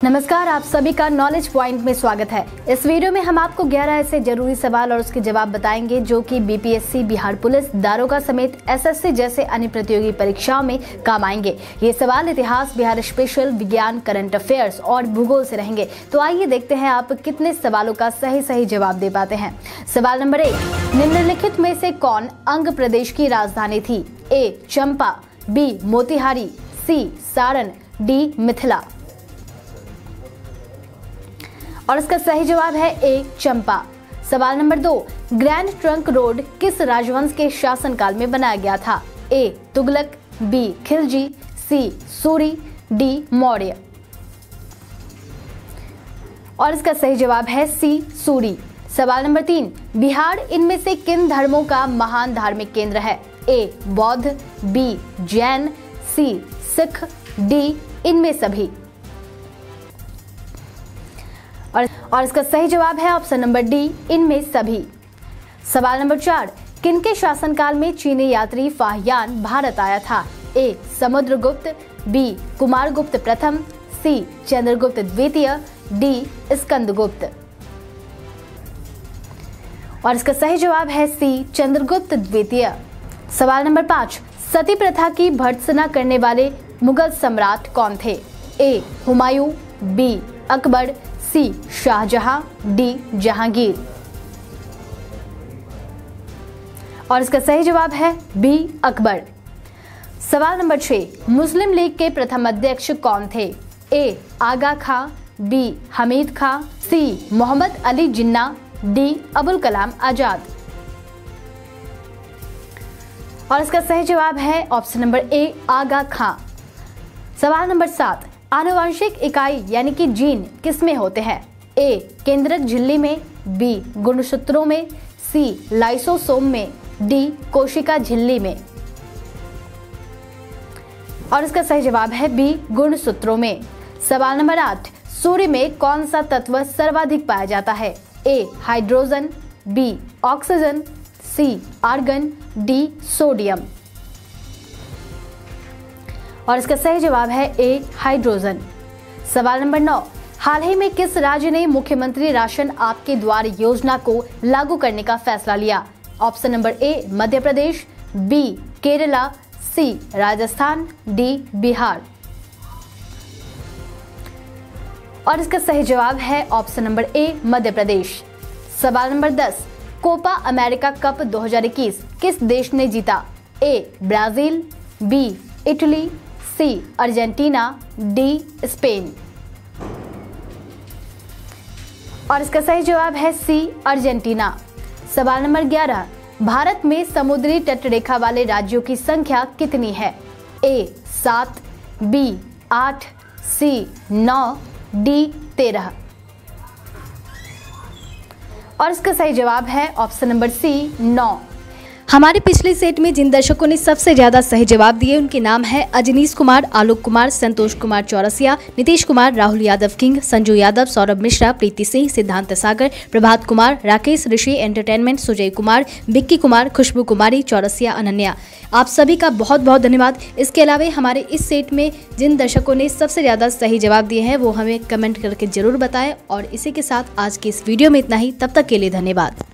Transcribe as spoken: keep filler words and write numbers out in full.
नमस्कार, आप सभी का नॉलेज पॉइंट में स्वागत है। इस वीडियो में हम आपको ग्यारह ऐसे जरूरी सवाल और उसके जवाब बताएंगे जो कि बीपीएससी, बिहार पुलिस, दारोगा समेत एसएससी जैसे अन्य प्रतियोगी परीक्षाओं में काम आएंगे। ये सवाल इतिहास, बिहार स्पेशल, विज्ञान, करंट अफेयर्स और भूगोल से रहेंगे। तो आइए देखते हैं आप कितने सवालों का सही सही जवाब दे पाते हैं। सवाल नंबर एक, निम्नलिखित में से कौन अंग प्रदेश की राजधानी थी? A Champa, B Motihari, C Saran, D Mithila. और इसका सही जवाब है ए चंपा। सवाल नंबर दो, ग्रैंड ट्रंक रोड किस राजवंश के शासनकाल में बनाया गया था? A Tughlaq, B Khilji, C Suri, D Maurya. और इसका सही जवाब है सी सूरी। सवाल नंबर तीन, बिहार इनमें से किन धर्मों का महान धार्मिक केंद्र है? ए बौद्ध, B Jain, C Sikh, D इनमें सभी। और, और इसका सही जवाब है ऑप्शन नंबर डी, इनमें सभी। सवाल नंबर चार, किनके शासनकाल में चीनी यात्री फाहियान भारत आया था? ए समुद्रगुप्त, बी कुमारगुप्त प्रथम, सी चंद्रगुप्त द्वितीय, डी स्कंदगुप्त। और इसका सही जवाब है सी चंद्रगुप्त द्वितीय। सवाल नंबर पाँच, सती प्रथा की भर्त्सना करने वाले मुगल सम्राट कौन थे? A Humayun, B Akbar, C Shahjahan, D Jahangir. और इसका सही जवाब है बी अकबर। सवाल नंबर छह, मुस्लिम लीग के प्रथम अध्यक्ष कौन थे? A Aga Khan, B Hamid Khan, C Mohammad Ali Jinnah, D Abul Kalam Azad. और इसका सही जवाब है ऑप्शन नंबर ए आगा खां। सवाल नंबर सात, आनुवंशिक इकाई यानी कि जीन किसमें होते हैं? ए केंद्रक झिल्ली में, बी गुणसूत्रों में, सी लाइसोसोम में, डी कोशिका झिल्ली में। और इसका सही जवाब है बी गुणसूत्रों में। सवाल नंबर आठ, सूर्य में कौन सा तत्व सर्वाधिक पाया जाता है? A hydrogen, B oxygen, C argon, D sodium. और इसका सही जवाब है ए हाइड्रोजन। सवाल नंबर नौ, हाल ही में किस राज्य ने मुख्यमंत्री राशन आपके द्वार योजना को लागू करने का फैसला लिया? Option number A Madhya Pradesh, B Kerala, C Rajasthan, D Bihar. और इसका सही जवाब है ऑप्शन नंबर ए मध्य प्रदेश। सवाल नंबर दस, कोपा अमेरिका कप दो हज़ार इक्कीस किस देश ने जीता? A Brazil, B Italy, C Argentina, D Spain. और इसका सही जवाब है सी अर्जेंटीना। सवाल नंबर ग्यारह, भारत में समुद्री तटरेखा वाले राज्यों की संख्या कितनी है? ए सात, बी आठ, सी नौ, डी तेरह। और इसका सही जवाब है ऑप्शन नंबर सी नौ। हमारे पिछले सेट में जिन दर्शकों ने सबसे ज्यादा सही जवाब दिए उनके नाम है अजनीश कुमार, आलोक कुमार, संतोष कुमार चौरसिया, नीतीश कुमार, राहुल यादव किंग, संजू यादव, सौरभ मिश्रा, प्रीति सिंह, सिद्धांत सागर, प्रभात कुमार, राकेश ऋषि एंटरटेनमेंट, सुजय कुमार, विक्की कुमार, खुशबू कुमारी, चौरसिया अनन्या। आप सभी का बहुत बहुत धन्यवाद। इसके अलावा हमारे इस सेट में जिन दर्शकों ने सबसे ज्यादा सही जवाब दिए हैं वो हमें कमेंट करके जरूर बताएं। और इसी के साथ आज की इस वीडियो में इतना ही। तब तक के लिए धन्यवाद।